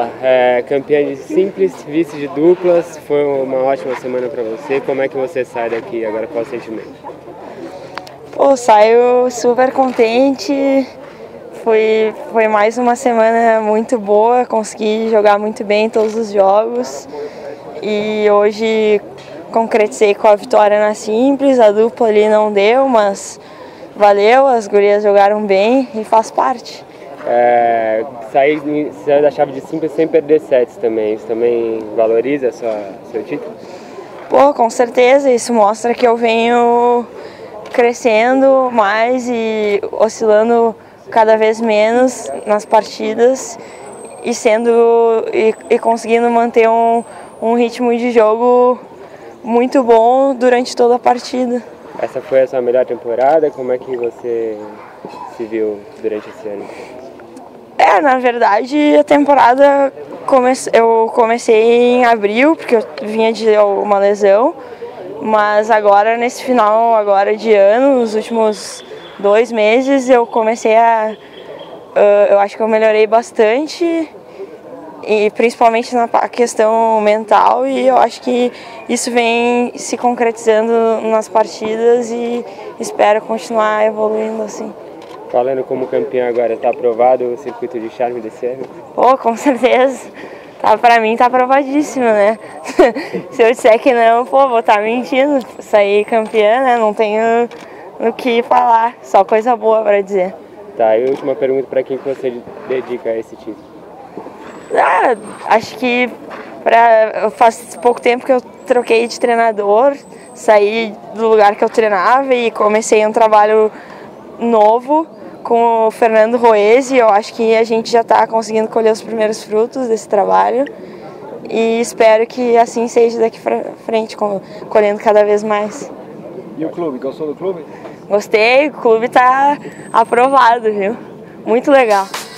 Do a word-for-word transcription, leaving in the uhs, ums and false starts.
é, campeã de simples, vice de duplas, foi uma ótima semana para você. Como é que você sai daqui agora? Qual o sentimento? Pô, saio super contente. Foi, foi mais uma semana muito boa, consegui jogar muito bem em todos os jogos. E hoje concretizei com a vitória na simples, a dupla ali não deu, mas valeu, as gurias jogaram bem e faz parte. É, sair, sair da chave de simples sem perder sets também, isso também valoriza sua, seu título? Pô, com certeza, isso mostra que eu venho crescendo mais e oscilando cada vez menos nas partidas e sendo e, e conseguindo manter um, um ritmo de jogo muito bom durante toda a partida. Essa foi a sua melhor temporada? Como é que você se viu durante esse ano? É, na verdade a temporada comece, eu comecei em abril, porque eu vinha de uma lesão, mas agora nesse final agora de ano, nos últimos dois meses, eu comecei a... Uh, eu acho que eu melhorei bastante, e principalmente na questão mental, e eu acho que isso vem se concretizando nas partidas e espero continuar evoluindo assim. Falando como campeã agora, está aprovado o circuito de charme desse ano? Pô, com certeza. Tá, pra mim tá aprovadíssimo, né? Se eu disser que não, pô, vou estar mentindo. Sair campeã, né? Não tenho o que falar, só coisa boa pra dizer. Tá, e última pergunta, pra quem que você dedica esse título? Ah, acho que pra, faz pouco tempo que eu troquei de treinador, saí do lugar que eu treinava e comecei um trabalho novo com o Fernando Roese. Eu acho que a gente já está conseguindo colher os primeiros frutos desse trabalho e espero que assim seja daqui para frente, colhendo cada vez mais. E o clube? Gostou do clube? Gostei, o clube está aprovado, viu? Muito legal.